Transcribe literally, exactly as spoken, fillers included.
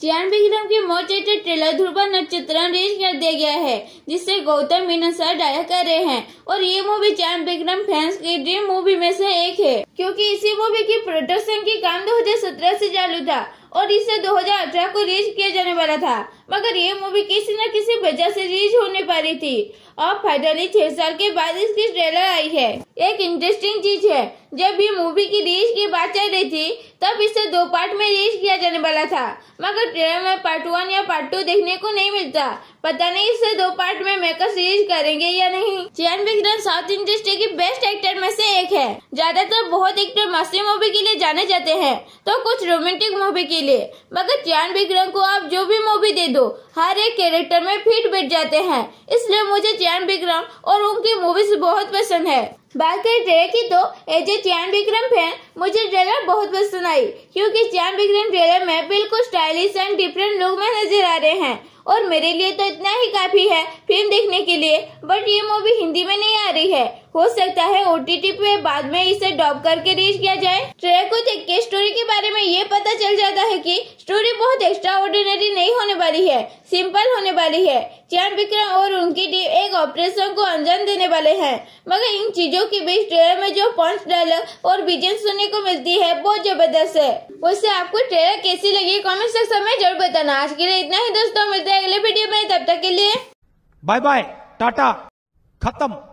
चियान विक्रम की मौत के ट्रेलर ध्रुवा नक्षत्रम रिलीज कर दिया गया है, जिससे गौतम मीनन सर डायरेक्ट कर रहे हैं और ये मूवी चियान विक्रम फैंस की ड्रीम मूवी में से एक है, क्योंकि इसी मूवी की प्रोडक्शन की काम दो हज़ार सत्रह से चालू था और इसे दो हज़ार अठारह को रिलीज किया जाने वाला था, मगर ये मूवी किसी न किसी वजह से रिलीज होने पा रही थी और फाइनली छह साल के बाद इसकी ट्रेलर आई है। एक इंटरेस्टिंग चीज है, जब ये मूवी की रिलीज की बात चल रही थी तब इसे दो पार्ट में रिलीज किया जाने वाला था, मगर ट्रेलर में पार्ट वन या पार्ट टू देखने को नहीं मिलता। पता नहीं इसे दो पार्ट में मेकर्स रिलीज करेंगे या नहीं। चियान विक्रम साउथ इंडस्ट्री की बेस्ट एक्टर में से एक है। ज्यादातर बहुत एक्टर मस्ती मूवी के लिए जाने जाते हैं तो कुछ रोमांटिक मूवी के लिए, मगर चियान विक्रम को आप जो भी मूवी दे दो हर एक कैरेक्टर में फिट बैठ जाते हैं, इसलिए मुझे चियान विक्रम और उनकी मूवीज बहुत पसंद है। बात करें ट्रेलर की तो as a Chiyaan Vikram fan मुझे ट्रेलर बहुत पसंद आई, क्योंकि चियान विक्रम ट्रेलर में बिल्कुल स्टाइलिश एंड डिफरेंट लुक में नजर आ रहे हैं और मेरे लिए तो इतना ही काफी है फिल्म देखने के लिए। बट ये मूवी हिंदी में नहीं आ रही है, हो सकता है ओटीटी पे बाद में इसे डब करके रिलीज किया जाए। ट्रेलर को देख के स्टोरी के बारे में ये पता चल जाता है कि स्टोरी बहुत एक्स्ट्रा ऑर्डिनरी नहीं होने वाली है, सिंपल होने वाली है। चियान विक्रम और उनकी टीम एक ऑपरेशन को अंजाम देने वाले हैं, मगर इन चीजों के बीच ट्रेलर में जो पंच डायलॉग और विजन सुनने को मिलती है बहुत जबरदस्त है। वैसे आपको ट्रेलर कैसी लगी कमेंट सेक्शन में जरूर बताना। आज के लिए इतना ही दोस्तों, मिलते हैं अगले वीडियो में, तब तक के लिए बाय बाय टाटा खत्म।